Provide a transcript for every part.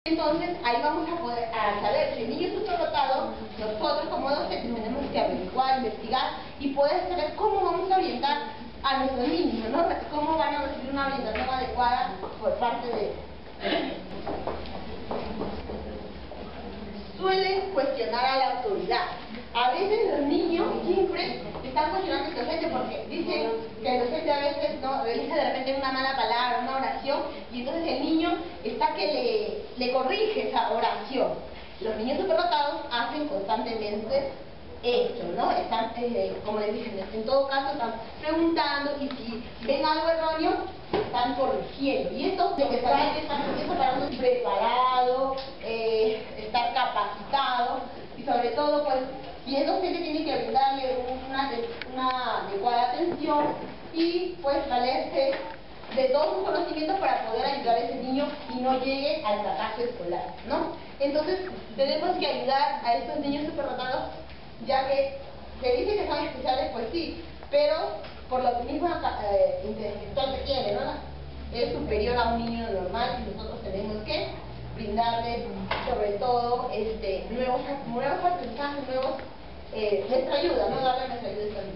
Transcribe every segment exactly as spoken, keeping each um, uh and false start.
Entonces, ahí vamos a poder a saber si el niño es superdotado. Nosotros como docentes tenemos que averiguar, investigar y poder saber cómo vamos a orientar a nuestros niños, ¿no? Cómo van a recibir una orientación adecuada por parte de ellos. Suelen cuestionar a la autoridad. A veces los niños siempre están cuestionando al docente porque dicen que el docente a veces no realiza de repente una mala palabra, una oración, y entonces el niño está que le, le corrige esa oración. Los niños superdotados hacen constantemente esto, ¿no? Están, eh, como les dije, en todo caso están preguntando y si ven algo erróneo, están corrigiendo. Y esto lo que está haciendo para uno preparado, eh, estar capacitado y sobre todo, pues, si es docente tiene que brindarle una, una adecuada atención y pues valerse de todos sus conocimientos para poder ayudar a ese niño y no llegue al fracaso escolar, ¿no? Entonces tenemos que ayudar a estos niños superdotados, ya que se dice que son especiales, pues sí, pero por la misma eh, intelectual que tiene, ¿no? Es superior a un niño normal y nosotros tenemos que brindarle sobre todo este, nuevos, nuevos aprendizajes, nuevos, eh, nuestra ayuda, ¿no? Darle nuestra ayuda a esta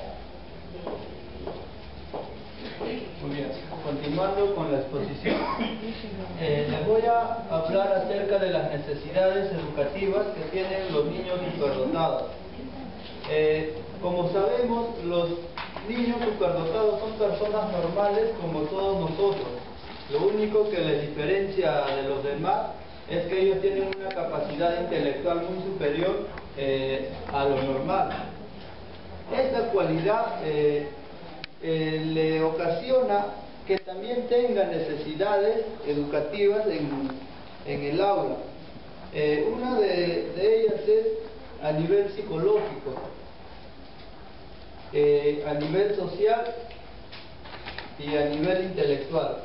Muy bien, continuando con la exposición, eh, les voy a hablar acerca de las necesidades educativas que tienen los niños superdotados. Eh, como sabemos, los niños superdotados son personas normales como todos nosotros. Lo único que les diferencia de los demás es que ellos tienen una capacidad intelectual muy superior eh, a lo normal. Esta cualidad eh, eh, le ocasiona que también tengan necesidades educativas en, en el aula. Eh, una de, de ellas es a nivel psicológico, eh, a nivel social y a nivel intelectual.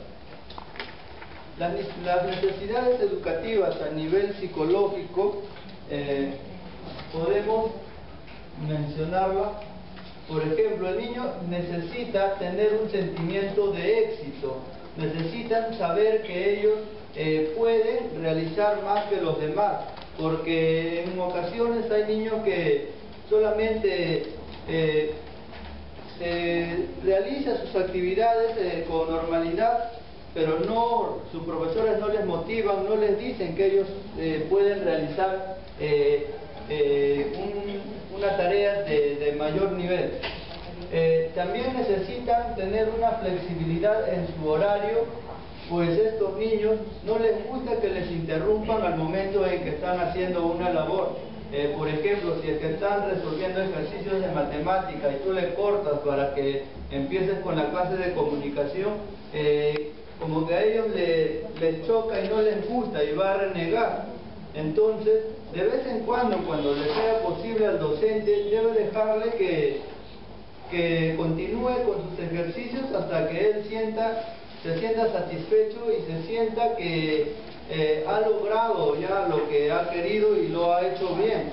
Las, las necesidades educativas a nivel psicológico eh, podemos mencionarlas. Por ejemplo, el niño necesita tener un sentimiento de éxito, necesitan saber que ellos eh, pueden realizar más que los demás, porque en ocasiones hay niños que solamente eh, eh, realizan sus actividades eh, con normalidad, pero no, sus profesores no les motivan, no les dicen que ellos eh, pueden realizar eh, eh, un, una tarea de, de mayor nivel. Eh, también necesitan tener una flexibilidad en su horario, pues estos niños no les gusta que les interrumpan al momento en que están haciendo una labor. Eh, por ejemplo, si es que están resolviendo ejercicios de matemática y tú le cortas para que empieces con la clase de comunicación, eh, como que a ellos le, les choca y no les gusta y va a renegar. Entonces, de vez en cuando, cuando le sea posible al docente, debe dejarle que, que continúe con sus ejercicios hasta que él sienta, se sienta satisfecho y se sienta que eh, ha logrado ya lo que ha querido y lo ha hecho bien.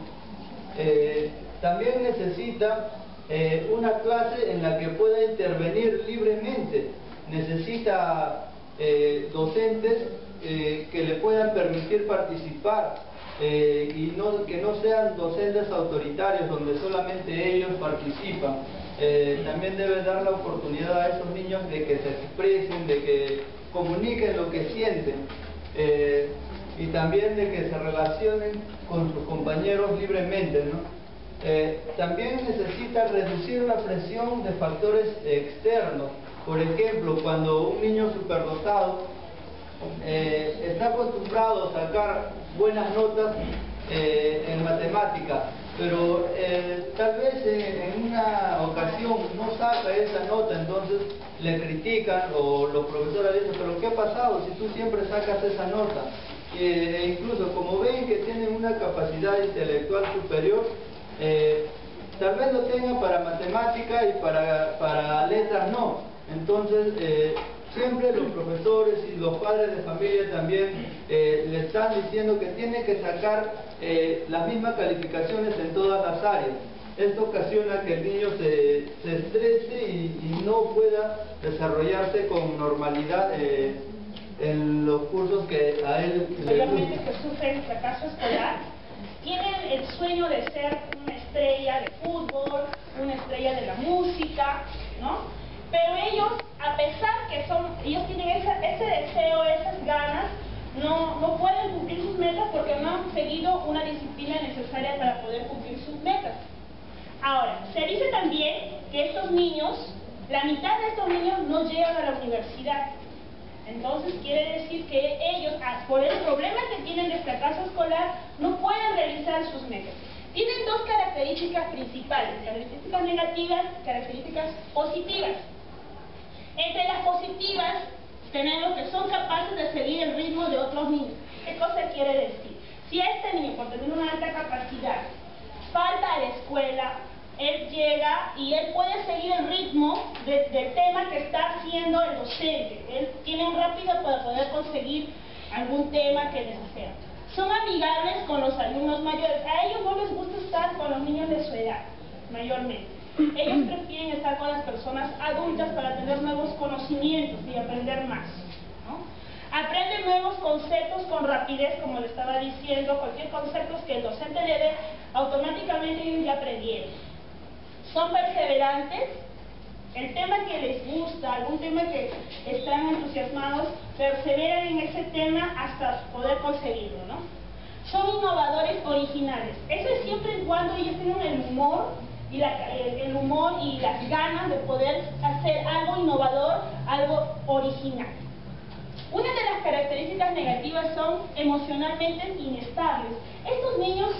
Eh, también necesita eh, una clase en la que pueda intervenir libremente. Necesita eh, docentes eh, que le puedan permitir participar eh, y no, que no sean docentes autoritarios donde solamente ellos participan. Eh, también debe dar la oportunidad a esos niños de que se expresen, de que comuniquen lo que sienten eh, y también de que se relacionen con sus compañeros libremente, ¿no? Eh, también necesita reducir la presión de factores externos. Por ejemplo, cuando un niño superdotado eh, está acostumbrado a sacar buenas notas eh, en matemática, pero eh, tal vez en, en una ocasión no saca esa nota, entonces le critican o los profesores dicen, pero ¿qué ha pasado si tú siempre sacas esa nota? E incluso como ven que tienen una capacidad intelectual superior, eh, tal vez lo tengan para matemática y para, para letras no. Entonces, eh, siempre los profesores y los padres de familia también eh, le están diciendo que tiene que sacar eh, las mismas calificaciones en todas las áreas. Esto ocasiona que el niño se, se estrese y, y no pueda desarrollarse con normalidad eh, en los cursos que a él le mayormente gusta. que sufren fracaso escolar, tienen el sueño de ser una estrella de fútbol, una estrella de la música, ¿no? Pero ellos, a pesar que son, ellos tienen ese, ese deseo, esas ganas, no, no pueden cumplir sus metas porque no han seguido una disciplina necesaria para poder cumplir sus metas. Ahora, se dice también que estos niños, la mitad de estos niños no llegan a la universidad. Entonces quiere decir que ellos, por el problema que tienen de fracaso escolar, no pueden realizar sus metas. Tienen dos características principales, características negativas, características positivas. Entre las positivas tenemos que son capaces de seguir el ritmo de otros niños. ¿Qué cosa quiere decir? Si a este niño, por tener una alta capacidad, falta a la escuela, él llega y él puede seguir el ritmo de, del tema que está haciendo el docente. Él tiene un rápido para poder conseguir algún tema que desea. Son amigables con los alumnos mayores. A ellos no les gusta estar con los niños de su edad, mayormente. Ellos prefieren estar con las personas adultas para tener nuevos conocimientos y aprender más, ¿no? Aprenden nuevos conceptos con rapidez, como le estaba diciendo. Cualquier concepto que el docente le dé, automáticamente ellos ya aprendieron. Son perseverantes. El tema que les gusta, algún tema que están entusiasmados, perseveran en ese tema hasta poder conseguirlo, ¿no? Son innovadores originales. Eso es siempre y cuando ellos tengan el humor y la, el, el humor y las ganas de poder hacer algo innovador, algo original. Una de las características negativas son emocionalmente inestables. Estos niños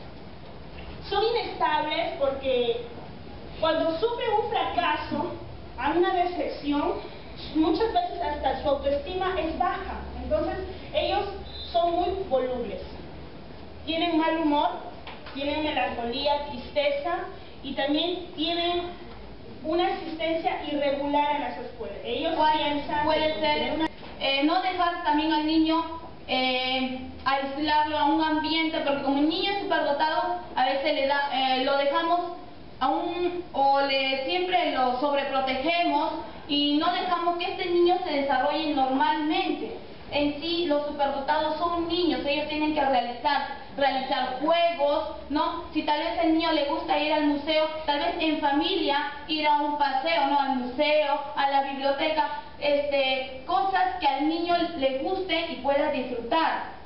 son inestables porque cuando sufren un fracaso, a una decepción, muchas veces hasta su autoestima es baja. Entonces, ellos son muy volubles. Tienen mal humor, tienen melancolía, tristeza y también tienen una asistencia irregular en las escuelas. Ellos piensan... Puede ser una, eh, no dejar también al niño eh, aislarlo a un ambiente, porque como el niño es superdotado, a veces le da, eh, lo dejamos aún o le siempre lo sobreprotegemos y no dejamos que este niño se desarrolle normalmente. En sí, los superdotados son niños, ellos tienen que realizar, realizar juegos, ¿no? Si tal vez al niño le gusta ir al museo, tal vez en familia ir a un paseo, ¿no? Al museo, a la biblioteca, este, cosas que al niño le guste y pueda disfrutar.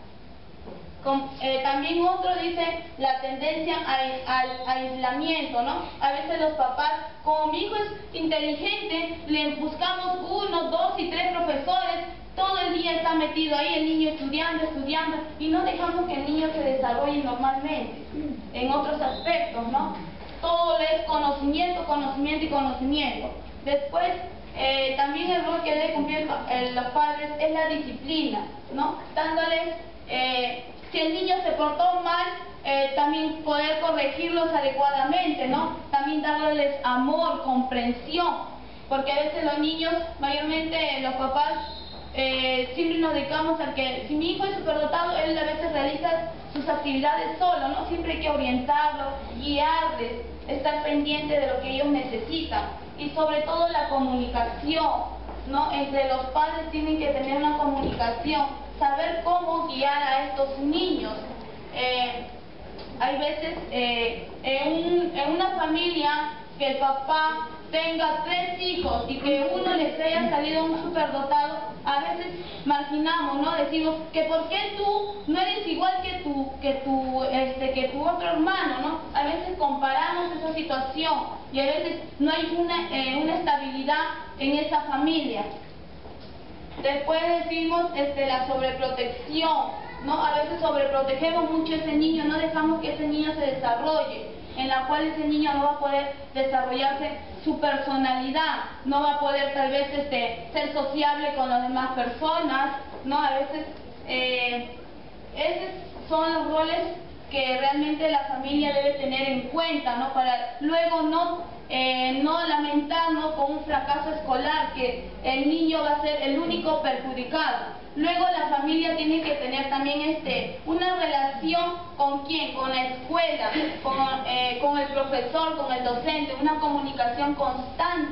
Con, eh, también otro dice la tendencia al, al aislamiento, ¿no? A veces los papás, como mi hijo es inteligente, le buscamos uno, dos y tres profesores, todo el día está metido ahí el niño estudiando, estudiando, y no dejamos que el niño se desarrolle normalmente en otros aspectos, ¿no? Todo es conocimiento, conocimiento y conocimiento. Después, eh, también el rol que deben cumplir eh, los padres es la disciplina, ¿no? Dándoles... Eh, Si el niño se portó mal, eh, también poder corregirlos adecuadamente, ¿no? También darles amor, comprensión, porque a veces los niños, mayormente los papás, eh, siempre nos dedicamos a que, si mi hijo es superdotado, él a veces realiza sus actividades solo, ¿no? Siempre hay que orientarlo, guiarles, estar pendiente de lo que ellos necesitan, y sobre todo la comunicación, ¿no? Entre los padres tienen que tener una comunicación, saber cómo guiar a estos niños. Eh, hay veces eh, en, un, en una familia que el papá tenga tres hijos y que uno les haya salido un superdotado, a veces marginamos, ¿no? Decimos que por qué tú no eres igual que tu, que tu, este, que tu otro hermano, ¿no? A veces comparamos esa situación y a veces no hay una, eh, una estabilidad en esa familia. Después decimos este, la sobreprotección, ¿no? A veces sobreprotegemos mucho a ese niño, no dejamos que ese niño se desarrolle, en la cual ese niño no va a poder desarrollarse su personalidad, no va a poder tal vez este, ser sociable con las demás personas, ¿no? A veces eh, esos son los roles que realmente la familia debe tener en cuenta, ¿no? Para luego no Eh, no lamentarnos con un fracaso escolar, que el niño va a ser el único perjudicado. Luego la familia tiene que tener también este, una relación con quién, con la escuela, con, eh, con el profesor, con el docente, una comunicación constante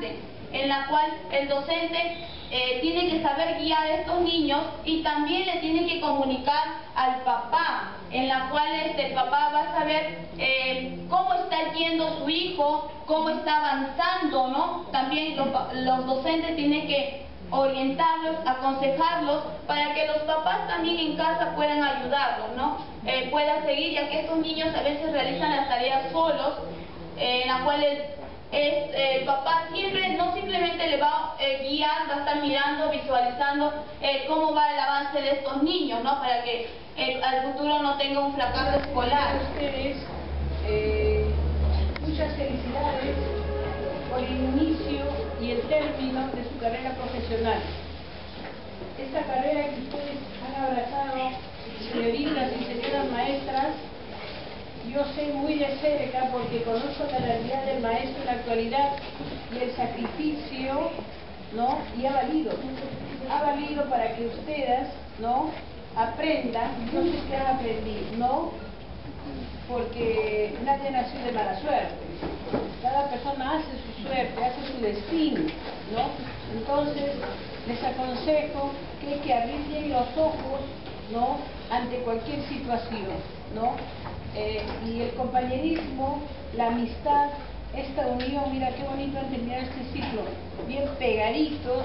en la cual el docente eh, tiene que saber guiar a estos niños y también le tiene que comunicar al papá, en la cual este, el papá va a saber eh, cómo está yendo su hijo, cómo está avanzando, ¿no? También los, los docentes tienen que orientarlos, aconsejarlos, para que los papás también en casa puedan ayudarlos, ¿no? Eh, puedan seguir, ya que estos niños a veces realizan las tareas solos, eh, en las cuales es, eh, el papá siempre, no simplemente le va a eh, guiar, va a estar mirando, visualizando eh, cómo va el avance de estos niños, ¿no? Para que eh, al futuro no tenga un fracaso escolar. A ustedes, eh, muchas felicidades por el inicio y el término de su carrera profesional. Esta carrera que ustedes han abrazado, señoritas y señoras maestras, yo sé muy de cerca porque conozco la realidad del maestro en la actualidad y el sacrificio, ¿no? Y ha valido, ha valido para que ustedes, ¿no? Aprendan, no sé qué han aprendido, ¿no? Porque nadie nació de mala suerte. Cada persona hace su suerte, hace su destino, ¿no? Entonces, les aconsejo que hay que abrir bien los ojos, ¿no? Ante cualquier situación, ¿no? Eh, y el compañerismo, la amistad, esta unión, mira qué bonito han terminado este ciclo, bien pegaditos.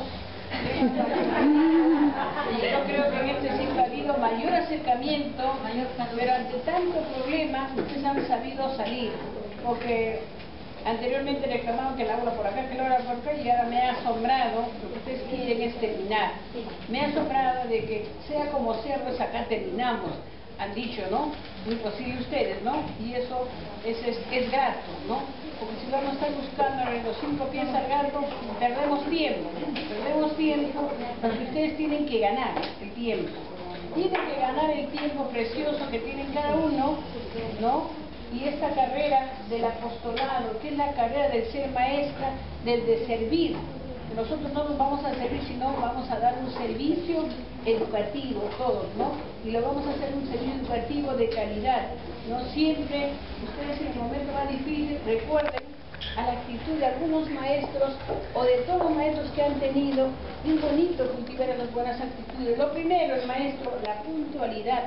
Yo creo que en este ciclo ha habido mayor acercamiento, pero ante tanto problema ustedes han sabido salir, porque anteriormente reclamaban que la aula por acá, que la aula por acá, y ahora me ha asombrado, lo que ustedes quieren es terminar. Me ha asombrado de que sea como sea, pues acá terminamos, han dicho, ¿no? Muy posible ustedes, ¿no? Y eso es, es, es grato, ¿no? Porque si vamos a estar buscando en los cinco pies al gato, perdemos tiempo, perdemos tiempo, porque ustedes tienen que ganar el tiempo. Tienen que ganar el tiempo precioso que tienen cada uno, ¿no? Y esta carrera del apostolado, que es la carrera del ser maestra, del de servir. Nosotros no nos vamos a servir, sino vamos a dar un servicio educativo, todos, ¿no? Y lo vamos a hacer un servicio educativo de calidad. No siempre, ustedes en el momento más difícil, recuerden a la actitud de algunos maestros o de todos los maestros que han tenido, bien bonito cultivar las buenas actitudes. Lo primero, el maestro, la puntualidad,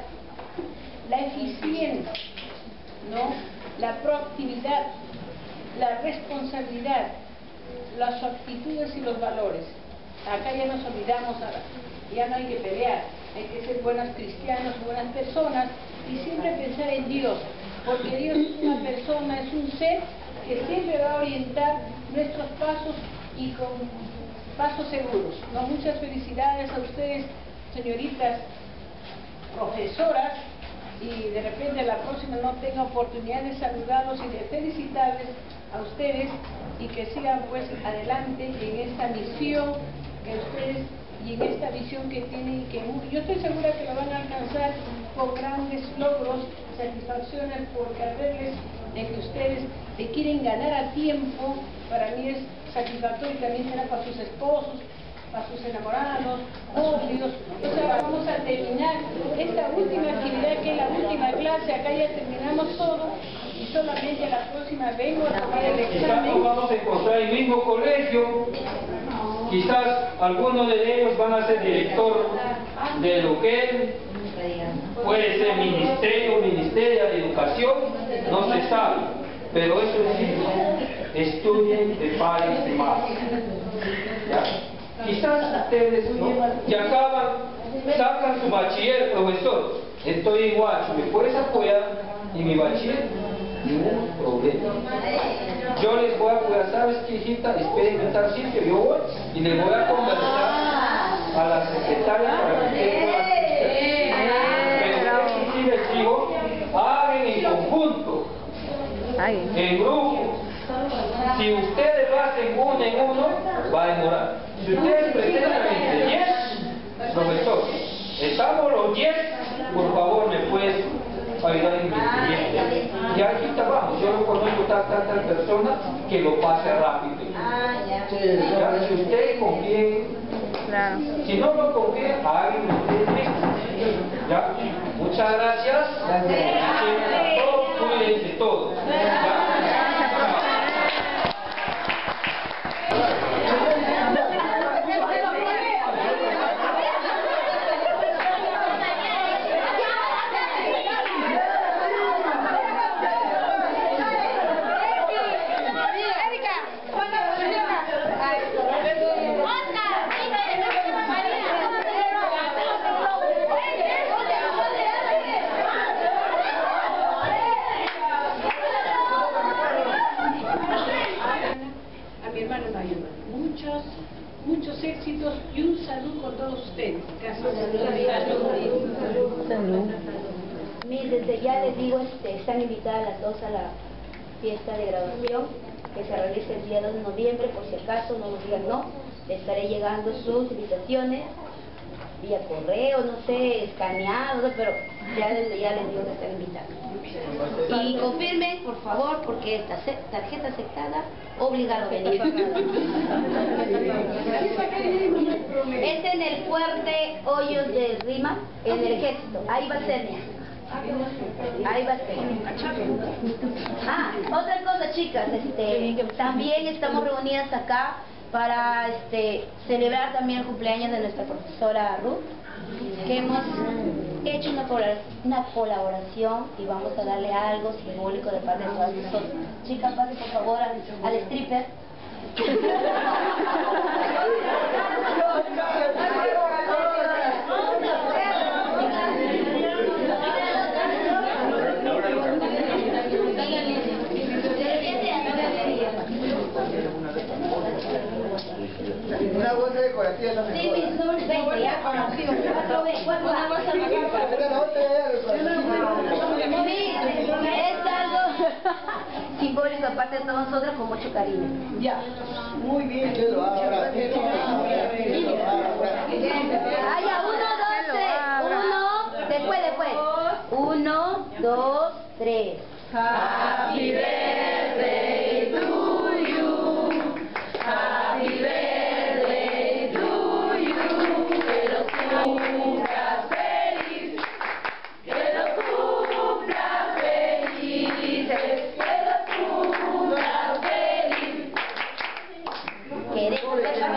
la eficiencia, ¿no? La proactividad, la responsabilidad, las actitudes y los valores. Acá ya nos olvidamos, ya no hay que pelear, hay que ser buenos cristianos, buenas personas y siempre pensar en Dios, porque Dios es una persona, es un ser que siempre va a orientar nuestros pasos y con pasos seguros, ¿no? Muchas felicidades a ustedes, señoritas profesoras, y de repente la próxima no tenga oportunidad de saludarlos y de felicitarles a ustedes y que sigan pues adelante en esta misión que ustedes y en esta visión que tienen, que yo estoy segura que lo van a alcanzar con grandes logros, satisfacciones, porque al verles de que ustedes le quieren ganar a tiempo, para mí es satisfactorio y también será para sus esposos, para sus enamorados, novios. O sea, vamos a terminar esta última actividad que es la última clase, acá ya terminamos todo y solamente la próxima vengo a tomar el Quizás examen. nos vamos a encontrar en el mismo colegio, quizás algunos de ellos van a ser director de lo que puede ser ministerio, ministerio de educación, no se sabe, pero eso sí, estudien de pares más. ¿Ya? Quizás ustedes, ¿no? Ya acaban, sacan su bachiller, profesor, estoy en Huacho, ¿me puedes apoyar en mi bachiller? Ningún problema. Yo les voy a apoyar, ¿sabes qué, hijita? Esperen en tal sitio, yo voy y les voy a conversar a la secretaria para que ustedes puedan hacer. Pero eso sí les digo, hagan en conjunto, en grupo. Si ustedes lo hacen uno en uno, va a demorar. Si ustedes presentan entre diez, profesor, estamos los diez, por favor me puedes ayudar en mi expediente. Y aquí vamos, yo lo conozco tal, tal, tal persona que lo pase rápido. ¿Ya? Si ustedes confíen, si no lo confían, hagan ustedes mismos. ¿Ya? Muchas gracias. A todos, cuídense todos. ¿Ya? muchos éxitos y un saludo con todos ustedes. Gracias. Salud. Miren, desde ya les digo, este, están invitadas las dos a la fiesta de graduación que se realiza el día dos de noviembre, por si acaso no nos digan no, les estaré llegando sus invitaciones vía correo, no sé, escaneado, no sé, pero ya desde ya les digo que están invitados. Y confirmen, por favor, porque esta tarjeta aceptada, obligado a venir. Es en el fuerte Hoyos de Rima, en el ejército, ahí va a ser. Ahí va a ser. Ah, otra cosa, chicas, este, también estamos reunidas acá para este, celebrar también el cumpleaños de nuestra profesora Ruth, que hemos hecho una, una colaboración y vamos a darle algo simbólico de parte de todas nosotros. Chicas, pasen por favor al, al stripper. Una bolsa decorativa es la Sí, mejor. mis son veinte, ya conocido. Cuatro B, cuatro A. Sí, es algo simbólico aparte de todos nosotros con mucho cariño. Ya. Muy bien. Que lo abra, que lo abra, que lo abra. Ah, ya, uno, dos, tres. Uno, después, después. Uno, dos, tres. Happy birthday to you. Happy birthday to you. Que lo cumplas feliz. Que lo cumplas feliz. Que lo cumplas feliz. Queremos ver la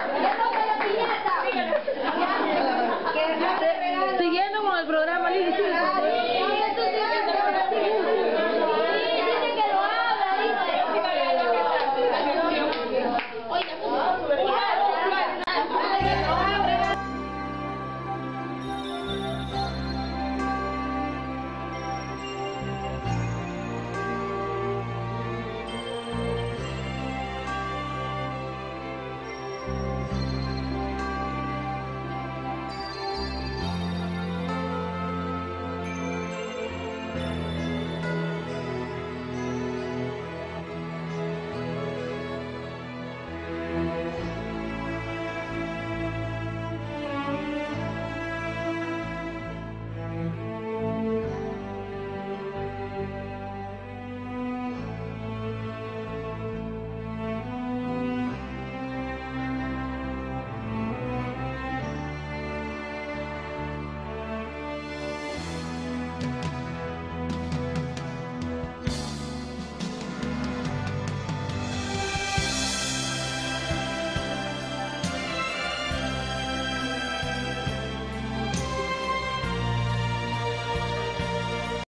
Siguiendo con el programa, Lili,